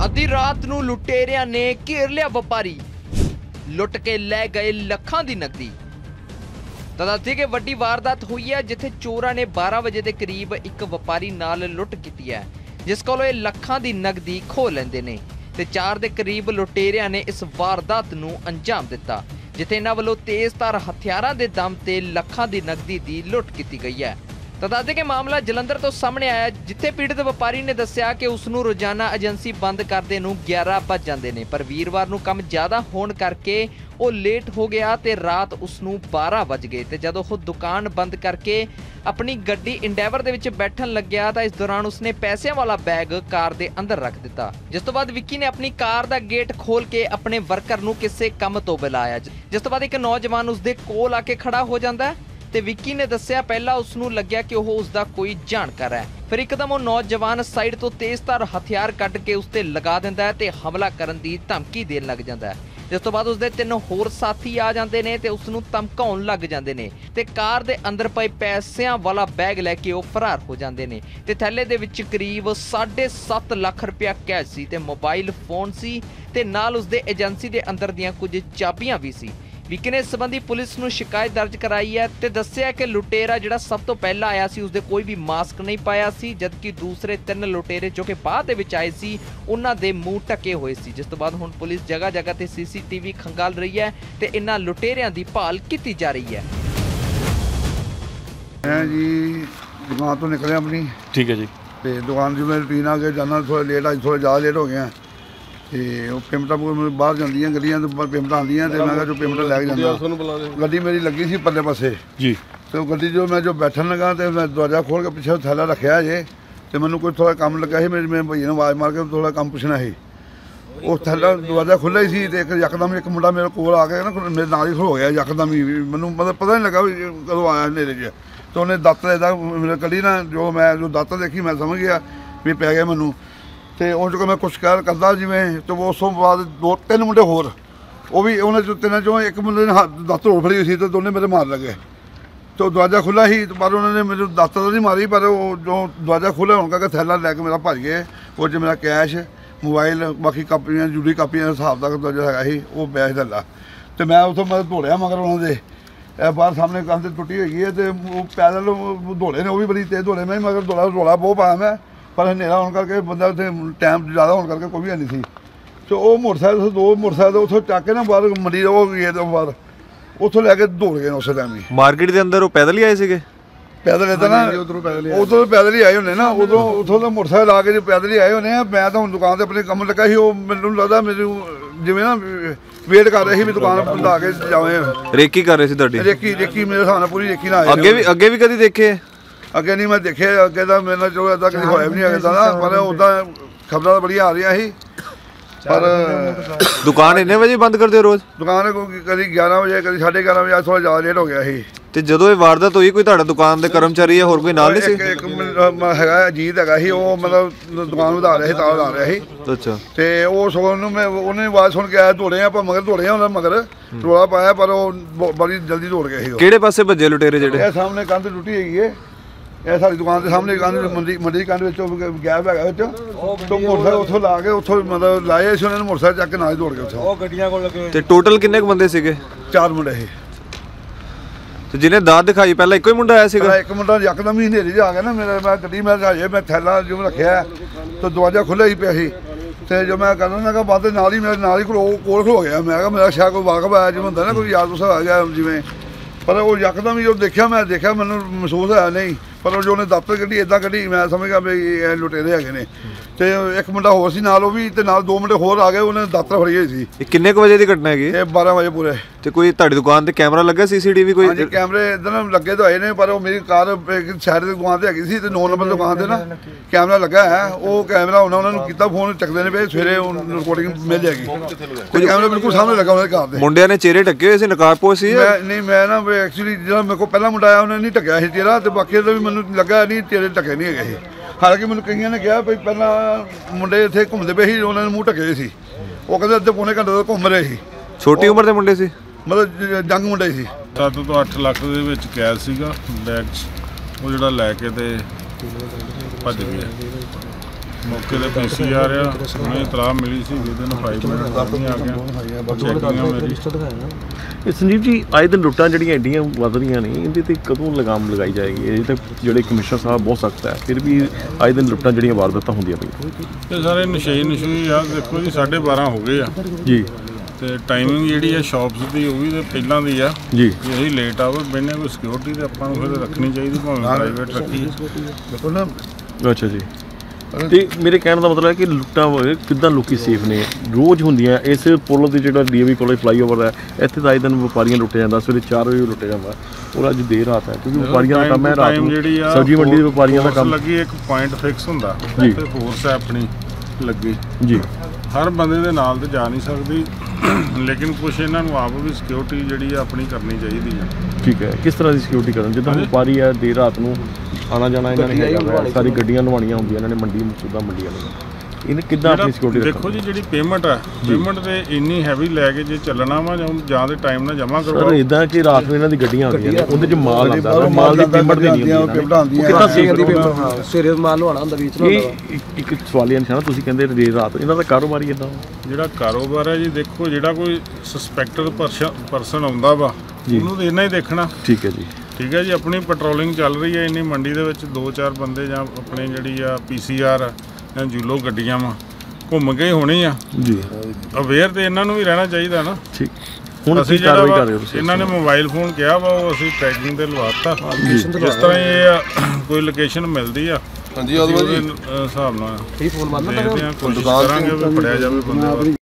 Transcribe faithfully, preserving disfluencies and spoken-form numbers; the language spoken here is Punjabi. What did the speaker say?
ਅੱਧੀ ਰਾਤ ਨੂੰ ਲੁਟੇਰਿਆਂ ਨੇ ਘੇਰ ਲਿਆ ਵਪਾਰੀ, ਲੁੱਟ ਕੇ ਲੈ ਗਏ ਲੱਖਾਂ ਦੀ ਨਕਦੀ। ਤਾਂ ਦੱਸਦੀ ਕਿ ਵੱਡੀ ਵਾਰਦਾਤ ਹੋਈ ਹੈ ਜਿੱਥੇ ਚੋਰਾਂ ਨੇ ਬਾਰਾਂ ਵਜੇ ਦੇ ਕਰੀਬ ਇੱਕ ਵਪਾਰੀ ਨਾਲ ਲੁੱਟ ਕੀਤੀ ਹੈ, ਜਿਸ ਕੋਲੋਂ ਇਹ ਲੱਖਾਂ ਦੀ ਨਕਦੀ ਖੋਹ ਲੈਂਦੇ ਨੇ ਤੇ ਚਾਰ ਦੇ ਕਰੀਬ ਲੁਟੇਰਿਆਂ ਨੇ ਇਸ ਵਾਰਦਾਤ ਨੂੰ ਅੰਜਾਮ ਦਿੱਤਾ, ਜਿੱਥੇ ਇਹਨਾਂ ਵੱਲੋਂ ਤੇਜ਼ਧਾਰ ਹਥਿਆਰਾਂ ਦੇ ਦਮ ਤੇ ਲੱਖਾਂ ਦੀ ਨਕਦੀ ਦੀ ਲੁੱਟ ਕੀਤੀ ਗਈ ਹੈ। ਤਾਂ ਦੱਸਦੇ ਕਿ ਮਾਮਲਾ ਜਲੰਧਰ ਤੋਂ ਸਾਹਮਣੇ ਆਇਆ, ਜਿੱਥੇ ਪੀੜਤ ਵਪਾਰੀ ਨੇ ਦੱਸਿਆ ਕਿ ਉਸ ਨੂੰ ਰੋਜ਼ਾਨਾ ਏਜੰਸੀ ਬੰਦ ਕਰਦੇ ਨੂੰ ਗਿਆਰਾਂ ਵੱਜ ਜਾਂਦੇ ਨੇ, ਪਰ ਵੀਰਵਾਰ ਨੂੰ ਕੰਮ ਜ਼ਿਆਦਾ ਹੋਣ ਕਰਕੇ ਉਹ ਲੇਟ ਹੋ ਗਿਆ ਤੇ ਰਾਤ ਉਸ ਨੂੰ ਬਾਰਾਂ ਵੱਜ ਗਏ ਤੇ ਜਦੋਂ ਉਹ ਦੁਕਾਨ ਬੰਦ ਕਰਕੇ ਆਪਣੀ ਗੱਡੀ ਇੰਡੈਵਰ ਦੇ ਵਿੱਚ ਬੈਠਣ ਲੱਗਿਆ ਤਾਂ ਇਸ ਦੌਰਾਨ ਉਸਨੇ ਪੈਸਿਆਂ ਵਾਲਾ ਬੈਗ ਕਾਰ ਦੇ ਅੰਦਰ ਰੱਖ ਦਿੱਤਾ, ਜਿਸ ਤੋਂ ਬਾਅਦ ਵਿੱਕੀ ਨੇ ਆਪਣੀ ਕਾਰ ਦਾ ਗੇਟ ਖੋਲ ਕੇ ਆਪਣੇ ਵਰਕਰ ਨੂੰ ਕਿਸੇ ਕੰਮ ਤੋਂ ਬੁਲਾਇਆ, ਜਿਸ ਤੋਂ ਬਾਅਦ ਇੱਕ ਨੌਜਵਾਨ ਉਸਦੇ ਕੋਲ ਆ ਕੇ ਖੜਾ ਹੋ ਜਾਂਦਾ ਹੈ ਤੇ ਵਿੱਕੀ ਨੇ ਦੱਸਿਆ ਪਹਿਲਾਂ ਉਸ ਨੂੰ ਲੱਗਿਆ ਕਿ ਉਹ ਉਸ ਦਾ ਕੋਈ ਜਾਣਕਾਰ ਹੈ, ਫਿਰ ਇੱਕਦਮ ਉਹ ਨੌਜਵਾਨ ਸਾਈਡ ਤੋਂ ਤੇਜ਼ਧਾਰ ਹਥਿਆਰ ਕੱਢ ਕੇ ਉਸ ਤੇ ਲਗਾ ਦਿੰਦਾ ਹੈ ਤੇ ਹਮਲਾ ਕਰਨ ਦੀ ਧਮਕੀ ਦੇਣ ਲੱਗ ਜਾਂਦਾ ਹੈ, ਜਿਸ ਤੋਂ ਬਾਅਦ ਉਸਦੇ ਤਿੰਨ ਹੋਰ ਸਾਥੀ ਆ ਜਾਂਦੇ ਨੇ ਤੇ ਉਸ ਨੂੰ ਧਮਕਾਉਣ ਲੱਗ ਜਾਂਦੇ ਨੇ ਤੇ ਕਾਰ ਦੇ ਅੰਦਰ ਪਏ ਪੈਸਿਆਂ ਵਾਲਾ ਬੈਗ ਲੈ ਕੇ ਉਹ ਫਰਾਰ ਹੋ ਜਾਂਦੇ ਨੇ ਤੇ ਥੈਲੇ ਦੇ ਵਿੱਚ ਕਰੀਬ ਸਾਢੇ ਸੱਤ ਲੱਖ ਰੁਪਇਆ ਕੈਸ਼ ਸੀ ਤੇ ਮੋਬਾਈਲ ਫੋਨ ਸੀ ਤੇ ਨਾਲ ਉਸਦੇ ਏਜੰਸੀ ਦੇ ਅੰਦਰ ਦੀਆਂ ਕੁਝ ਚਾਬੀਆਂ ਵੀ ਸੀ। ਵਿੱਕੀ ਨੇ ਇਸ ਸੰਬੰਧੀ ਪੁਲਿਸ ਨੂੰ ਸ਼ਿਕਾਇਤ ਦਰਜ ਕਰਾਈ ਹੈ ਤੇ ਦੱਸਿਆ ਕਿ ਲੁਟੇਰਾ ਜਿਹੜਾ ਸਭ ਤੋਂ ਪਹਿਲਾਂ ਆਇਆ ਸੀ ਉਸਦੇ ਕੋਈ ਵੀ ਮਾਸਕ ਨਹੀਂ ਪਾਇਆ ਸੀ, ਜਦਕਿ ਦੂਸਰੇ ਤਿੰਨ ਲੁਟੇਰੇ ਜੋ ਕਿ ਬਾਅਦ ਦੇ ਵਿੱਚ ਆਏ ਸੀ ਉਹਨਾਂ ਦੇ ਮੂੰਹ ਢਕੇ ਹੋਏ ਸੀ, ਜਿਸ ਤੋਂ ਬਾਅਦ ਹੁਣ ਪੁਲਿਸ ਜਗ੍ਹਾ ਜਗ੍ਹਾ ਤੇ ਸੀਸੀਟੀਵੀ ਖੰਗਾਲ ਰਹੀ ਹੈ ਤੇ ਇਹਨਾਂ ਲੁਟੇਰਿਆਂ ਦੀ ਭਾਲ ਕੀਤੀ ਜਾ ਰਹੀ ਹੈ। ਮੈਂ ਜੀ ਦੁਕਾਨ ਤੋਂ ਨਿਕਲਿਆ ਆਪਣੀ, ਠੀਕ ਹੈ ਜੀ, ਤੇ ਦੁਕਾਨ ਜਿਵੇਂ ਰੂਟੀਨ ਆ ਕੇ ਜਾਣਾ, ਥੋੜਾ ਲੇਟ ਅੱਜ ਥੋੜਾ ਜ਼ਿਆਦਾ ਲੇਟ ਹੋ ਗਿਆ ਤੇ ਉਹ ਪੇਮੈਂਟਾਂ ਬਾਹਰ ਜਾਂਦੀਆਂ ਗੱਡੀਆਂ ਤੇ ਪੇਮੈਂਟਾਂ ਆਉਂਦੀਆਂ ਤੇ ਮੈਂ ਕਿਹਾ ਜੋ ਪੇਮੈਂਟ ਲੈ ਕੇ ਜਾਂਦਾ, ਗੱਡੀ ਮੇਰੀ ਲੱਗੀ ਸੀ ਪਰਲੇ ਪਾਸੇ ਜੀ, ਤੇ ਉਹ ਗੱਡੀ ਜੋ ਮੈਂ ਜੋ ਬੈਠਣ ਲੱਗਾ ਤੇ ਮੈਂ ਦਰਵਾਜ਼ਾ ਖੋਲ ਕੇ ਪਿੱਛੇ ਥੈਲਾ ਰੱਖਿਆ ਜੇ ਤੇ ਮੈਨੂੰ ਕੋਈ ਥੋੜਾ ਕੰਮ ਲੱਗਾ ਸੀ, ਮੇਰੇ ਮੈਂ ਭਈਏ ਨੂੰ ਆਵਾਜ਼ ਮਾਰ ਕੇ ਥੋੜਾ ਕੰਮ ਪੁੱਛਣਾ ਸੀ, ਉਹ ਥੈਲਾ ਦਰਵਾਜ਼ਾ ਖੁੱਲ੍ਹਾ ਹੀ ਸੀ ਤੇ ਇੱਕ ਯਕਦਮ ਇੱਕ ਮੁੰਡਾ ਮੇਰੇ ਕੋਲ ਆ ਕੇ ਨਾ ਮੇਰੇ ਨਾਲ ਹੀ ਖਲੋ ਗਿਆ ਯਕਦਮ ਹੀ, ਮੈਨੂੰ ਮਤਲਬ ਪਤਾ ਨਹੀਂ ਲੱਗਾ ਵੀ ਕਦੋਂ ਆਇਆ ਹਨੇਰੇ 'ਚ, ਤੇ ਉਹਨੇ ਦਾਤਰ ਦਾ ਮੇਰੇ ਕੱਢੀ ਨਾ, ਜੋ ਮੈਂ ਜੋ ਦਾਤਰ ਦੇਖੀ ਮੈਂ ਸਮਝ ਗਿਆ ਵੀ ਪੈ ਗਿਆ ਮੈਨੂੰ, ਤੇ ਉਹ ਚੋਂ ਮੈਂ ਕੁਛ ਕਹਿ ਕਰਦਾ ਜਿਵੇਂ ਤੇ ਉਸ ਤੋਂ ਬਾਅਦ ਦੋ ਤਿੰਨ ਮੁੰਡੇ ਹੋਰ ਉਹ ਵੀ ਉਹਨਾਂ ਚੋਂ ਤਿੰਨਾਂ ਚੋਂ ਇੱਕ ਮੁੰਡੇ ਨੇ ਦਾਤਰ ਹੋਰ ਫੜੀ ਸੀ ਤੇ ਦੋਨੇ ਮੇਰੇ ਮਾਰ ਲੱਗੇ, ਤੇ ਉਹ ਦਰਵਾਜ਼ਾ ਖੁੱਲ੍ਹਾ ਸੀ ਪਰ ਉਹਨਾਂ ਨੇ ਮੈਨੂੰ ਦਾਤਰ ਤਾਂ ਨਹੀਂ ਮਾਰੀ, ਪਰ ਉਹ ਜੋ ਦਰਵਾਜ਼ਾ ਖੁੱਲ੍ਹਾ ਹੋਣ ਕਰਕੇ ਥੈਲਾ ਲੈ ਕੇ ਮੇਰਾ ਭੱਜ ਗਏ, ਉਹ 'ਚ ਮੇਰਾ ਕੈਸ਼ ਮੋਬਾਈਲ ਬਾਕੀ ਕਾਪੀਆਂ ਜ਼ਰੂਰੀ ਕਾਪੀਆਂ ਹਿਸਾਬ ਦਾ ਦਰਵਾਜ਼ਾ ਹੈਗਾ ਸੀ ਉਹ ਬੈਗ ਥੈਲਾ, ਤੇ ਮੈਂ ਉੱਥੋਂ ਮੈਂ ਦੌੜਿਆ ਮਗਰ ਉਹਨਾਂ ਦੇ, ਇਹ ਬਾਹਰ ਸਾਹਮਣੇ ਕੰਧ ਟੁੱਟੀ ਹੋਈ ਹੈ ਤੇ ਉਹ ਪੈਦਲ ਦੌੜੇ ਨੇ, ਉਹ ਵੀ ਬੜੀ ਤੇਜ਼ ਦੌੜੇ, ਮੈਂ ਮਗਰ ਦੌੜਾ ਰੌਲਾ ਬਹੁਤ ਪਾਇਆ ਮੈਂ, ਪਰ ਹਨੇਰਾ ਹੋਣ ਕਰਕੇ ਬੰਦਾ ਉੱਥੇ ਟਾਈਮ ਜ਼ਿਆਦਾ ਹੋਣ ਕਰਕੇ ਕੋਈ ਵੀ ਨਹੀਂ ਸੀ, ਤੇ ਉਹ ਮੋਟਰਸਾਈਕਲ ਦੋ ਮੋਟਰਸਾਈਕਲ ਉੱਥੋਂ ਚੱਕ ਕੇ ਨਾ ਬਾਹਰ ਮੰਡੀ ਉਹ ਗਏ ਤੋਂ ਬਾਹਰ ਉੱਥੋਂ ਲੈ ਕੇ ਦੌੜ ਗਏ ਉਸੇ ਟਾਈਮ ਹੀ। ਮਾਰਕੀਟ ਦੇ ਅੰਦਰ ਉਹ ਪੈਦਲ ਹੀ ਆਏ ਸੀਗੇ? ਪੈਦਲ ਇੱਦਾਂ ਨਾ ਉਧਰੋਂ ਪੈਦਲ ਉਧਰੋਂ ਪੈਦਲ ਹੀ ਆਏ ਹੁੰਦੇ ਨਾ, ਉਦੋਂ ਉੱਥੋਂ ਦਾ ਮੋਟਰਸਾਈਕਲ ਆ ਕੇ ਪੈਦਲ ਹੀ ਆਏ ਹੁੰਦੇ ਆ, ਮੈਂ ਤਾਂ ਹੁਣ ਦੁਕਾਨ 'ਤੇ ਆਪਣੇ ਕੰਮ ਲੱਗਾ ਸੀ, ਉਹ ਮੈਨੂੰ ਲੱਗਦਾ ਮੈਨੂੰ ਜਿਵੇਂ ਨਾ ਵੇਟ ਕਰ ਰਹੇ ਸੀ ਵੀ ਦੁਕਾਨ ਬੰਦ ਆ ਕੇ ਜਾਵੇਂ, ਰੇਕੀ ਕਰ ਰਹੇ ਸੀ ਤੁਹਾਡੀ? ਰੇਕੀ ਰੇਕੀ ਮੇਰੇ ਹਿਸਾਬ ਨਾਲ ਪੂਰੀ ਰੇਕੀ ਨਾਲ ਆਏ। ਅੱਗੇ ਵੀ ਅੱਗੇ ਵੀ ਕਦੀ ਦੇਖੇ? ਅੱਗੇ ਨਹੀਂ ਮੈਂ ਦੇਖਿਆ, ਅੱਗੇ ਤਾਂ ਮੇਰੇ ਨਾਲ ਚਲੋ ਇੱਦਾਂ ਕਦੇ ਹੋਇਆ ਵੀ ਨਹੀਂ ਅੱਗੇ ਦਾ, ਪਰ ਉੱਦਾਂ ਖਬਰਾਂ ਤਾਂ ਬੜੀਆਂ ਆ ਰਹੀਆਂ ਸੀ, ਪਰ ਦੁਕਾਨ ਇੰਨੇ ਵਜੇ ਬੰਦ ਕਰਦੇ ਹੋ ਰੋਜ਼? ਦੁਕਾਨ ਕਦੀ ਗਿਆਰਾਂ ਵਜੇ ਕਦੀ ਸਾਢੇ ਗਿਆਰਾਂ ਵਜੇ, ਥੋੜਾ ਜ਼ਿਆਦਾ ਲੇਟ ਹੋ ਗਿਆ ਸੀ। ਤੇ ਜਦੋਂ ਇਹ ਵਾਰਦਾਤ ਹੋਈ ਕੋਈ ਤੁਹਾਡਾ ਦੁਕਾਨ ਦੇ ਕਰਮਚਾਰੀ ਜਾਂ ਹੋਰ ਕੋਈ ਨਾਲ ਨਹੀਂ ਸੀ? ਇੱਕ ਹੈਗਾ ਅਜੀਤ ਹੈਗਾ ਸੀ, ਉਹ ਮਤਲਬ ਦੁਕਾਨ ਵਧਾ ਰਿਹਾ ਸੀ, ਤਾਲਾ ਲਾ ਰਿਹਾ ਸੀ, ਅੱਛਾ, ਤੇ ਉਹ ਸਗੋਂ ਨੂੰ ਮੈਂ ਉਹਨੇ ਆਵਾਜ਼ ਸੁਣ ਕੇ ਆਇਆ, ਦੌੜੇ ਆਪਾਂ ਮਗਰ ਦੌੜੇ ਆ, ਉਹਨਾਂ ਮਗਰ ਰੌਲਾ ਪਾਇਆ ਪਰ ਉਹ ਬੜੀ ਜਲਦੀ ਦੌੜ ਗਏ ਸੀ। ਕਿਹੜੇ ਪਾਸੇ ਭੱਜੇ ਲੁਟੇਰੇ ਜਿਹੜੇ? ਇਹ ਸਾਹਮਣੇ ਕੰਧ ਟੁੱਟੀ ਹੈਗੀ ਹੈ, ਇਹ ਸਾਡੀ ਦੁਕਾਨ ਦੇ ਸਾਹਮਣੇ ਕੰਧ ਮੰਡੀ ਮੰਡੀ ਦੀ ਕੰਧ ਵਿੱਚ ਗੈਪ ਹੈਗਾ ਵਿੱਚ, ਤੋਂ ਮੋਟਰਸਾਈਕਲ ਉੱਥੋਂ ਲਾ ਕੇ ਉੱਥੋਂ ਮਤਲਬ ਲਾਏ ਸੀ ਉਹਨਾਂ ਨੇ, ਮੋਟਰਸਾਈਕਲ ਚੱਕ ਕੇ ਨਾਲ ਹੀ ਦੌੜ ਗਏ ਉੱਥੋਂ। ਉਹ ਗੱਡੀਆਂ ਕੋਲ ਲੱਗੇ ਤੇ ਟੋਟਲ ਕਿੰਨੇ ਕੁ ਬੰਦੇ ਸੀਗੇ? ਚਾਰ ਮੁੰਡੇ ਸੀ। ਤੇ ਜਿਹਨੇ ਦਾਤ ਦਿਖਾਈ ਪਹਿਲਾਂ ਇੱਕੋ ਹੀ ਮੁੰਡਾ ਆਇਆ ਸੀਗਾ? ਇੱਕ ਮੁੰਡਾ ਯਕਦਮ ਹੀ ਹਨੇਰੀ 'ਚ ਆ ਗਿਆ ਨਾ, ਮੇਰਾ ਮੈਂ ਗੱਡੀ ਮੈਂ ਹਜੇ ਮੈਂ ਥੈਲਾ ਜੋ ਰੱਖਿਆ ਤੇ ਦਰਵਾਜ਼ਾ ਖੁੱਲ੍ਹਾ ਹੀ ਪਿਆ ਸੀ, ਤੇ ਜੋ ਮੈਂ ਕਹਿੰਦਾ ਮੈਂ ਕਿਹਾ ਬੰਦ ਨਾਲ ਹੀ ਮੇਰੇ ਨਾਲ ਹੀ ਕੋਲ ਖਲੋ ਗਿਆ, ਮੈਂ ਕਿਹਾ ਮੇਰਾ ਸ਼ਾਇਦ ਕੋਈ ਵਾਕਫ ਆਇਆ ਜਿਵੇਂ ਹੁੰਦਾ ਨਾ ਕੋਈ ਯਾਦ ਉਸ ਆ ਗਿਆ ਜਿਵੇਂ, ਪਰ ਉਹ ਯਕਦਮ ਹੀ ਜੋ ਦੇਖਿਆ ਮੈਂ ਦੇਖਿਆ ਮੈਨੂੰ ਮਹਿਸੂਸ ਹੋਇਆ ਨਹੀਂ, ਪਰ ਉਹ ਜੋ ਉਹਨੇ ਦਾਤਰ ਕੱਢੀ ਇੱਦਾਂ ਕੱਢੀ ਮੈਂ ਸਮਝ ਗਿਆ ਵੀ ਇਹ ਲੁਟੇਰੇ ਹੈਗੇ ਨੇ, ਤੇ ਇੱਕ ਮੁੰਡਾ ਹੋਰ ਸੀ ਨਾਲ, ਉਹ ਵੀ ਤੇ ਨਾਲ ਦੋ ਮੁੰਡੇ ਹੋਰ ਆ ਗਏ, ਉਹਨੇ ਦਾਤਰ ਫੜੀ ਹੋਈ ਸੀ। ਇਹ ਕਿੰਨੇ ਕੁ ਵਜੇ ਦੀ ਘਟਨਾ ਹੈਗੀ? ਇਹ ਬਾਰਾਂ ਵਜੇ ਪੂਰੇ। ਤੇ ਕੋਈ ਤੁਹਾਡੀ ਦੁਕਾਨ ਤੇ ਕੈਮਰਾ ਲੱਗਾ ਸੀਸੀਟੀਵੀ ਕੋਈ? ਹਾਂਜੀ ਕੈਮਰੇ ਇੱਧਰ ਲੱਗੇ ਤਾਂ ਹੋਏ ਨੇ, ਪਰ ਉਹ ਮੇਰੀ ਕਾਰ ਇੱਕ ਸਾਈਡ ਦੀ ਦੁਕਾਨ ਤੇ ਹੈਗੀ ਸੀ ਤੇ ਨੌ ਨੰਬਰ ਦੁਕਾਨ ਤੇ ਨਾ ਕੈਮਰਾ ਲੱਗਾ ਹੈ, ਉਹ ਕੈਮਰਾ ਉਹਨਾਂ ਉਹਨਾਂ ਨੂੰ ਕੀਤਾ ਫੋਨ ਚੱਕਦੇ ਨੇ ਪਏ, ਸਵੇਰੇ ਰਿਕਾਰਡਿੰਗ ਮਿਲ ਜਾਏਗੀ, ਤੇ ਕੈਮਰਾ ਬਿਲਕੁਲ ਸਾਹਮਣੇ ਲੱਗਾ ਉਹਨਾਂ ਦੇ ਘਰ ਦੇ। ਮੁੰਡਿਆਂ ਨੇ ਚਿਹਰੇ ਢੱਕੇ ਹੋਏ ਸੀ, ਨਕਾਬਪੋਸ਼ ਸੀ? ਮੈਂ ਨਹੀਂ ਮੈਂ ਨਾ ਐਕਚੁਅਲੀ ਜਿਹੜਾ ਮੇਰੇ ਕੋਲ ਪਹਿਲਾ ਮੁੰਡਾ ਆਇਆ ਉਹਨੇ ਨਹੀਂ ਢੱਕਿਆ ਸੀ ਚਿਹਰਾ, ਤੇ ਬਾਕੀ ਦਾ ਵੀ ਮੈਨੂੰ ਲੱਗਾ ਨਹੀਂ ਚਿਹਰੇ ਢੱਕੇ ਨਹੀਂ ਹੈਗੇ ਸੀ, ਹਾਲਾਂਕਿ ਮੈਨੂੰ ਕਈਆਂ ਨੇ ਕਿਹਾ ਵੀ ਪਹਿਲਾਂ ਮੁੰਡੇ ਇੱਥੇ ਘੁੰਮਦੇ ਪਏ ਸੀ, ਉਹਨਾਂ ਨੇ ਮੂੰਹ ਢੱਕੇ ਸੀ, ਉਹ ਕਹਿੰਦੇ ਅੱਧੇ ਪੌਣੇ ਘੰਟੇ ਤੋਂ ਘੁੰਮ ਰਹੇ ਸੀ। ਛੋਟੀ ਉਮਰ ਦੇ ਮੁੰਡੇ ਸੀ, ਮਤਲਬ ਜੰਗ ਮੁੰਡੇ ਸੀ। ਸੱਤ ਤੋਂ ਅੱਠ ਲੱਖ ਦੇ ਵਿੱਚ ਕੈਸ਼ ਸੀਗਾ ਬੈਗ 'ਚ, ਉਹ ਜਿਹੜਾ ਲੈ ਕੇ ਤੇ ਭੱਜ ਗਿਆ। ਮੌਕੇ ਤੇ ਪੀਸੀ ਆ ਰਿਹਾ ਉਹਨੇ ਇਤਲਾਹ ਮਿਲੀ ਸੀ ਵਿਦਨ ਪੰਜ ਮਿੰਟ ਤੱਕ ਹੀ ਆ ਗਿਆ ਚੈਕਿੰਗ ਮੇਰੀ। ਇਹ ਸੰਜੀਵ ਜੀ ਆਏ ਦਿਨ ਲੁੱਟਾਂ ਜਿਹੜੀਆਂ ਐਡੀਆਂ ਵੱਧ ਰਹੀਆਂ ਨੇ ਇਹਦੇ ਤੇ ਕਦੋਂ ਲਗਾਮ ਲਗਾਈ ਜਾਏਗੀ? ਇਹ ਤਾਂ ਜਿਹੜੇ ਕਮਿਸ਼ਨਰ ਸਾਹਿਬ ਬਹੁਤ ਸਖਤ ਹੈ, ਫਿਰ ਵੀ ਆਏ ਦਿਨ ਲੁੱਟਾਂ ਜਿਹੜੀਆਂ ਵਾਰਦਾਤਾਂ ਹੁੰਦੀਆਂ ਪਈਆਂ। ਇਹ ਸਾਰੇ ਨਸ਼ੇ ਨਸ਼ੂਈ ਆ ਦੇਖੋ ਜੀ ਸਾਢੇ ਬਾਰਾਂ ਹੋ ਗਏ ਆ ਜੀ ਤੇ ਟਾਈਮਿੰਗ ਜਿਹੜੀ ਆ ਸ਼ਾਪਸ ਦੀ ਉਹ ਵੀ ਤੇ ਪਹਿਲਾਂ ਦੀ ਆ ਜੀ। ਇਹੀ ਲੇਟ ਆਵਰ ਬੈਨੇ ਕੋਈ ਸਿਕਿਉਰਿਟੀ ਤੇ ਆਪਾਂ ਨੂੰ ਫਿਰ ਰੱਖਣੀ ਚਾਹੀਦੀ ਭਾਵੇਂ ਪ੍ਰਾਈਵੇਟ ਰੱਖੀ। ਦੇਖੋ ਨਾ ਅੱਛਾ ਜੀ। ਤੇ ਮੇਰੇ ਕਹਿਣ ਦਾ ਮਤਲਬ ਹੈ ਕਿ ਲੁੱਟਾਂ ਕਿੱਦਾਂ ਲੋਕੀ ਸੇਫ ਨੇ ਰੋਜ਼ ਹੁੰਦੀਆਂ ਇਸ ਪੁਲ ਦੇ ਜਿਹੜਾ ਡੀਏਵੀ ਕਾਲਜ ਫਲਾਈਓਵਰ ਹੈ ਇੱਥੇ ਤਾਂ ਆਏ ਦਿਨ ਵਪਾਰੀਆਂ ਲੁੱਟੇ ਜਾਂਦਾ, ਸਵੇਰੇ ਚਾਰ ਵਜੇ ਲੁੱਟੇ ਜਾਂਦਾ ਔਰ ਅੱਜ ਦੇਰ ਰਾਤ ਹੈ ਕਿਉਂਕਿ ਵਪਾਰੀਆਂ ਦਾ ਕੰਮ ਹੈ ਰਾਤ ਨੂੰ ਸਬਜ਼ੀ ਮੰਡੀ ਦੇ ਵਪਾਰੀਆਂ ਦਾ ਕੰਮ ਲੱਗੀ ਇੱਕ ਪੁਆਇੰਟ ਫਿਕਸ ਹੁੰਦਾ ਜੀ ਤੇ ਫੋਰਸ ਹੈ ਆਪਣੀ ਲੱਗੀ ਜੀ। ਹਰ ਬੰਦੇ ਦੇ ਨਾਲ ਤੇ ਜਾ ਨਹੀਂ ਸਕਦੀ ਲੇਕਿਨ ਕੁਛ ਇਹਨਾਂ ਨੂੰ ਆਪ ਵੀ ਸਿਕਿਉਰਿਟੀ ਜਿਹੜੀ ਆ ਆਪਣੀ ਕਰਨੀ ਚਾਹੀਦੀ ਹੈ। ਠੀਕ ਹੈ, ਕਿਸ ਤਰ੍ਹਾਂ ਦੀ ਸਿਕਿਉਰਿਟੀ ਕਰਨ ਜਿੱਦਾਂ ਵਪਾਰੀ ਹੈ ਦੇਰ ਰਾਤ ਨੂੰ ਆਣਾ ਜਾਣਾ ਇਹਨਾਂ ਨੇ ਹੈਗਾ ਸਾਰੀ ਗੱਡੀਆਂ ਲਵਾਉਣੀਆਂ ਹੁੰਦੀਆਂ ਇਹਨਾਂ ਨੇ ਮੰਡੀ ਮਸੂਦਾ ਮੰਡੀ ਵਾਲੇ ਇਹਨੇ ਕਿੱਦਾਂ ਆਪਣੀ ਸਿਕਿਉਰਿਟੀ ਦੇਖੋ ਜੀ ਜਿਹੜੀ ਪੇਮੈਂਟ ਹੈ ਪੇਮੈਂਟ ਤੇ ਇੰਨੀ ਹੈਵੀ ਲੈ ਕੇ ਜੇ ਚੱਲਣਾ ਵਾ ਜਾਂ ਦੇ ਟਾਈਮ ਨਾਲ ਜਮ੍ਹਾਂ ਕਰਵਾਓ। ਸਰ ਇਦਾਂ ਕਿ ਰਾਤ ਨੂੰ ਇਹਨਾਂ ਦੀ ਗੱਡੀਆਂ ਆਉਂਦੀਆਂ ਨੇ ਉਹਦੇ 'ਚ ਮਾਲ ਆਉਂਦਾ ਮਾਲ ਦੀ ਪੇਮੈਂਟ ਦੇਣੀ ਹੁੰਦੀ ਹੈ ਪੇਮੈਂਟਾਂ ਆਉਂਦੀਆਂ ਕਿੱਦਾਂ ਸੇਫ ਦੀ ਸਵੇਰੇ ਮਾਲ ਲਵਾਉਣਾ ਹੁੰਦਾ ਵੇਚਣਾ ਹੁੰਦਾ। ਇਹ ਇੱਕ ਸਵਾਲੀਆ ਨਿਸ਼ਾਨ ਤੁਸੀਂ ਕਹਿੰਦੇ ਦੇਰ ਰਾਤ ਇਹਨਾਂ ਦਾ ਕਾਰੋਬਾਰ ਹੀ ਇਦਾਂ ਜਿਹੜਾ ਕਾਰੋਬਾਰ ਹੈ ਜੀ ਦੇਖੋ ਜਿਹੜਾ ਕੋਈ ਸਸਪੈਕਟਡ ਪਰਸਨ ਆਉਂਦਾ ਵਾ ਉਹਨੂੰ ਤਾਂ ਇੰਨਾ ਹੀ ਦੇਖਣਾ। ਠੀਕ ਹੈ ਜੀ ਠੀਕ ਹੈ ਜੀ। ਆਪਣੀ ਪੈਟਰੋਲਿੰਗ ਚੱਲ ਰਹੀ ਹੈ ਇੰਨੀ ਮੰਡੀ ਦੇ ਵਿੱਚ ਦੋ ਚਾਰ ਬੰਦੇ ਜਾਂ ਆਪਣੇ ਜਿਹੜੀ ਆ ਪੀਸੀਆਰ ਜਾਂ ਜੂਲੋ ਗੱਡੀਆਂ ਵਾ ਘੁੰਮ ਕੇ ਹੋਣੀ ਆ ਜੀ। ਅਵੇਅਰ ਤੇ ਇਹਨਾਂ ਨੂੰ ਵੀ ਰਹਿਣਾ ਚਾਹੀਦਾ ਨਾ। ਠੀਕ ਹੁਣ ਅਸੀਂ ਅਸੀਂ ਕਾਰਵਾਈ ਕਰ ਰਹੇ ਹੋ ਤੁਸੀਂ? ਇਹਨਾਂ ਨੇ ਮੋਬਾਈਲ ਫੋਨ ਕਿਹਾ ਵਾ ਉਹ ਅਸੀਂ ਟਰੈਕਿੰਗ ਤੇ ਲਵਾਤਾ ਜਿਸ ਤਰ੍ਹਾਂ ਇਹ ਆ ਕੋਈ ਲੋਕੇਸ਼ਨ ਮਿਲਦੀ ਆ ਹਾਂਜੀ ਉਹਦੇ ਹਿਸਾਬ ਨਾਲ ਇਹ ਫੋਨ ਬੰਦ ਦੇਖਦੇ ਆ ਕੋਸ਼ਿਸ਼ ਕਰਾਂਗੇ ਵੀ ਫੜਿਆ ਜਾਵੇ ਬੰਦੇ।